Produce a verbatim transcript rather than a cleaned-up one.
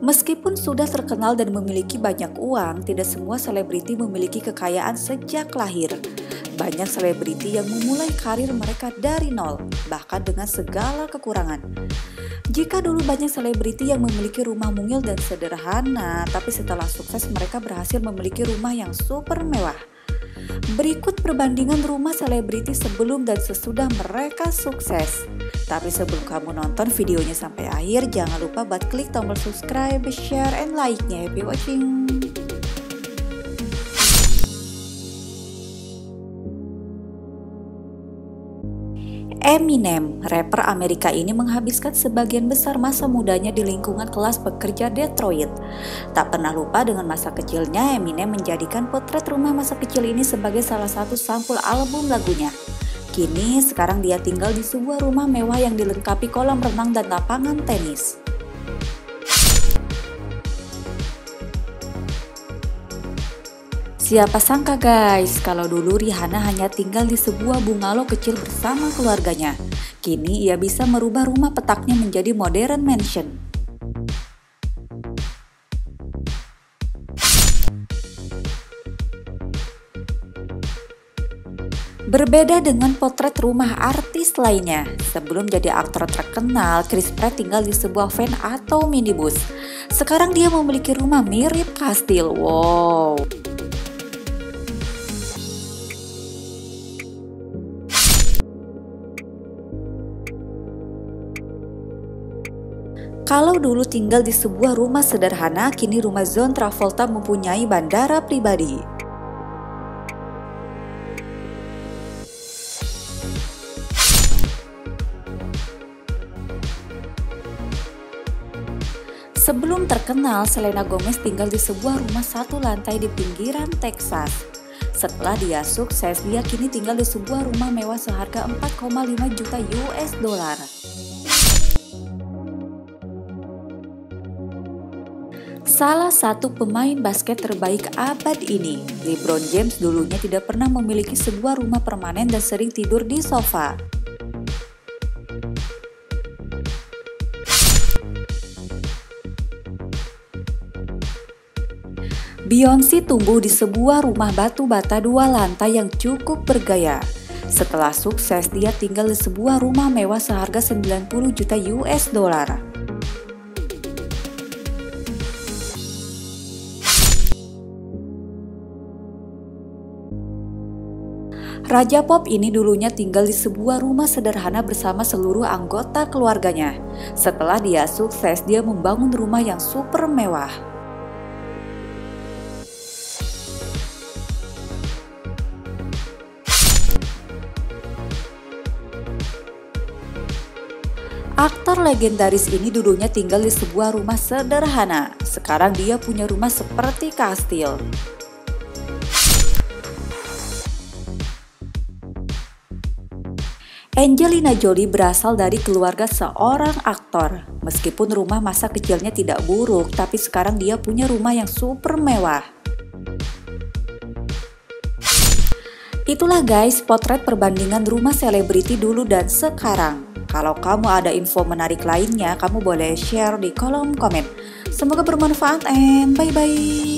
Meskipun sudah terkenal dan memiliki banyak uang, tidak semua selebriti memiliki kekayaan sejak lahir. Banyak selebriti yang memulai karir mereka dari nol, bahkan dengan segala kekurangan. Jika dulu banyak selebriti yang memiliki rumah mungil dan sederhana, tapi setelah sukses mereka berhasil memiliki rumah yang super mewah. Berikut perbandingan rumah selebriti sebelum dan sesudah mereka sukses. Tapi sebelum kamu nonton videonya sampai akhir, jangan lupa buat klik tombol subscribe, share, and like-nya. Happy watching! Eminem, rapper Amerika ini menghabiskan sebagian besar masa mudanya di lingkungan kelas pekerja Detroit. Tak pernah lupa dengan masa kecilnya, Eminem menjadikan potret rumah masa kecil ini sebagai salah satu sampul album lagunya. Kini, sekarang dia tinggal di sebuah rumah mewah yang dilengkapi kolam renang dan lapangan tenis. Siapa sangka guys, kalau dulu Rihanna hanya tinggal di sebuah bungalow kecil bersama keluarganya. Kini ia bisa merubah rumah petaknya menjadi modern mansion. Berbeda dengan potret rumah artis lainnya, sebelum jadi aktor terkenal, Chris Pratt tinggal di sebuah van atau minibus. Sekarang dia memiliki rumah mirip kastil. Wow! Kalau dulu tinggal di sebuah rumah sederhana, kini rumah John Travolta mempunyai bandara pribadi. Sebelum terkenal, Selena Gomez tinggal di sebuah rumah satu lantai di pinggiran Texas. Setelah dia sukses, dia kini tinggal di sebuah rumah mewah seharga empat koma lima juta U S dollar. Salah satu pemain basket terbaik abad ini, LeBron James, dulunya tidak pernah memiliki sebuah rumah permanen dan sering tidur di sofa. Beyonce tumbuh di sebuah rumah batu bata dua lantai yang cukup bergaya. Setelah sukses, dia tinggal di sebuah rumah mewah seharga sembilan puluh juta U S dollar. Raja pop ini dulunya tinggal di sebuah rumah sederhana bersama seluruh anggota keluarganya. Setelah dia sukses, dia membangun rumah yang super mewah. Aktor legendaris ini dulunya tinggal di sebuah rumah sederhana. Sekarang dia punya rumah seperti kastil. Angelina Jolie berasal dari keluarga seorang aktor. Meskipun rumah masa kecilnya tidak buruk, tapi sekarang dia punya rumah yang super mewah. Itulah guys potret perbandingan rumah selebriti dulu dan sekarang. Kalau kamu ada info menarik lainnya, kamu boleh share di kolom komen. Semoga bermanfaat and bye-bye.